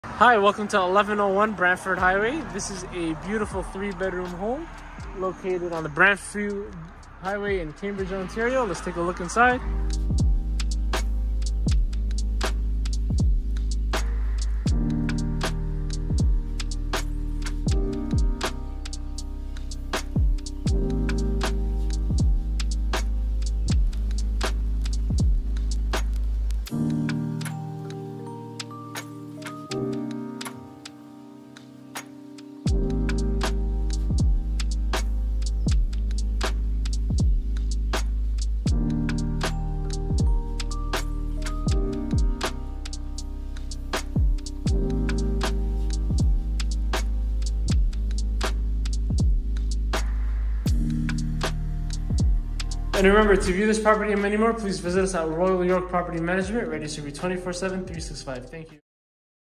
Hi, welcome to 1101 Brantford Highway. This is a beautiful 3-bedroom home located on the Brantford Highway in Cambridge, Ontario. Let's take a look inside. And remember, to view this property and many more, please visit us at Royal York Property Management, ready to serve you 24/7, 365. Thank you.